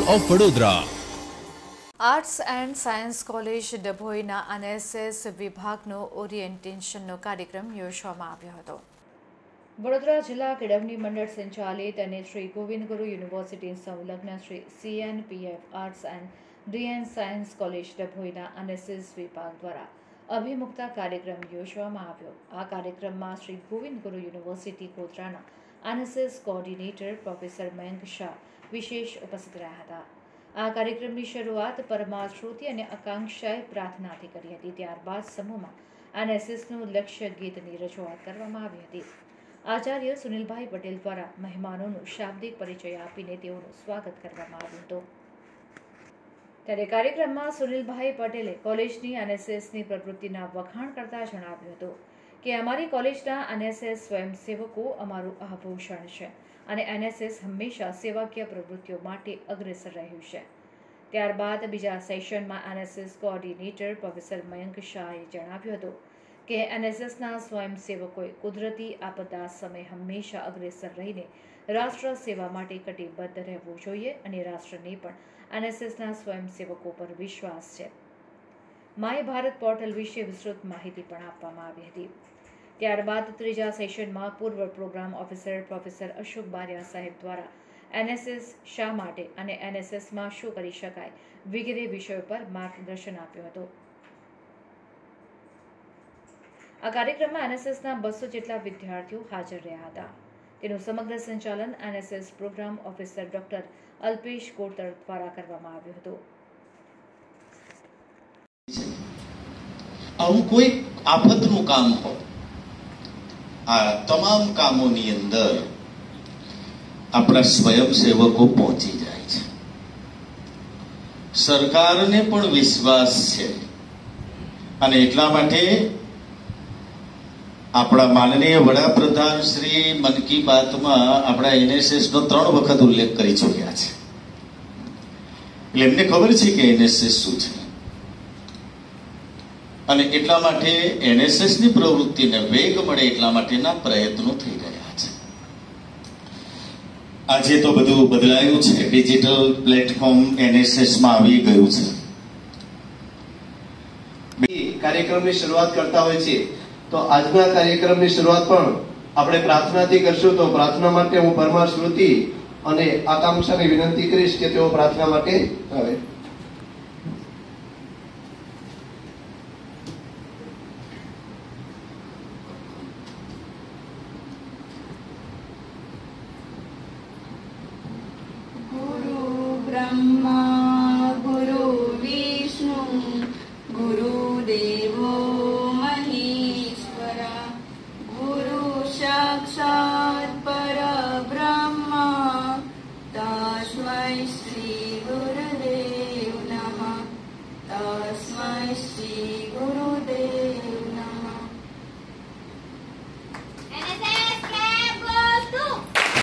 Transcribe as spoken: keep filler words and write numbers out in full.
Of Vadodara. Arts and science college ડભોઈના NSS વિભાગનો ઓરિએન્ટેશનનો કાર્યક્રમ યોજવામાં આવ્યો હતો. વડોદરા જિલ્લા કેળવણી મંડળ સંચાલિત અને શ્રી ગોવિંદ ગુરુ યુનિવર્સિટી સંલગ્ન Shri CNPF arts and D and science college ડભોઈના એનએસએસ વિભાગ દ્વારા અભિમુખતા કાર્યક્રમ યોજવામાં આવ્યો. આ કાર્યક્રમમાં શ્રી ગોવિંદ ગુરુ યુનિવર્સિટી ગોધરાના NSS coordinator professor Mayank Shah વિશેષ ઉપસ્થિત રહ્યા હતા. આ કાર્યક્રમની શરૂઆત પરમાશ્રુતિ અને આકાંક્ષાએ પ્રાર્થનાથી કરી હતી. ત્યારબાદ સમૂહમાં એનએસએસનું લક્ષ્ય ગીતની રજૂઆત કરવામાં આવી હતી. આચાર્ય સુનિલભાઈ પટેલ દ્વારા મહેમાનોનું શાબ્દિક પરિચય આપીને તેઓનું સ્વાગત કરવામાં આવ્યું હતું. ત્યારે કાર્યક્રમમાં સુનિલભાઈ પટેલે કોલેજની એનએસએસની પ્રવૃત્તિના વખાણ કરતા જણાવ્યું હતું કે અમારી કોલેજના એનએસએસ સ્વયંસેવકો અમારું આભૂષણ છે અને એનએસએસ હંમેશા સેવાકીય પ્રવૃત્તિઓ માટે અગ્રેસર રહ્યું છે. ત્યારબાદ બીજા સેશનમાં એનએસએસ કોઓર્ડિનેટર પ્રોફેસર મયંક શાહે જણાવ્યું હતું કે એનએસએસના સ્વયંસેવકોએ કુદરતી આપદા સમયે હંમેશા અગ્રેસર રહીને રાષ્ટ્ર સેવા માટે કટિબદ્ધ રહેવું જોઈએ અને રાષ્ટ્રને પણ એનએસએસના સ્વયંસેવકો પર વિશ્વાસ છે. માય ભારત પોર્ટલ વિશે વિસ્તૃત માહિતી પણ આપવામાં આવી હતી. ત્યારબાદ ત્રીજા સેશનમાં પૂર્વ programme officer professor Ashok Bariya સાહેબ દ્વારા એનએસએસ શા માટે અને એનએસએસમાં શું કરી શકાય વગેરે વિષયો પર માર્ગદર્શન આપ્યું હતું. આ કાર્યક્રમમાં એનએસએસના બસો જેટલા વિદ્યાર્થીઓ હાજર રહ્યા હતા. તેનું સમગ્ર સંચાલન NSS programme officer doctor Alpesh Kotar દ્વારા કરવામાં આવ્યું હતું. આવું કોઈ આફતનું કામ હોય, આ તમામ કામોની અંદર આપણા સ્વયંસેવકો પહોંચી જાય છે. સરકારને પણ વિશ્વાસ છે અને એટલા માટે આપણા માનનીય વડાપ્રધાન શ્રી મન કી બાતમાં આપણા એનએસએસ નો ત્રણ વખત ઉલ્લેખ કરી ચુક્યા છે. એટલે એમને ખબર છે કે એનએસએસ શું છે અને એટલા માટે એનએસએસ ની પ્રવૃત્તિને વેગ મળે એટલા માટેના પ્રયત્નો થઈ રહ્યા છે. આજે તો બધું બદલાયું છે, ડિજિટલ પ્લેટફોર્મ એનએસએસ માં આવી ગયું છે. કાર્યક્રમની શરૂઆત કરતા હોય છે તો આજના કાર્યક્રમની શરૂઆત પણ આપણે પ્રાર્થનાથી કરશું. તો પ્રાર્થના માટે હું પરમા શ્રુતિ અને આકાંક્ષાને વિનંતી કરીશ કે તેઓ પ્રાર્થના માટે આવે. ગુરુ બ્રહ્મા